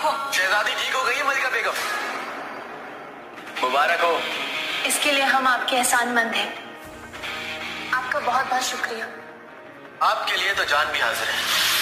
हो। शहजादी ठीक हो गई है मलिका बेगम, मुबारक हो। इसके लिए हम आपके एहसानमंद हैं। आपका बहुत बहुत शुक्रिया। आपके लिए तो जान भी हाजिर है।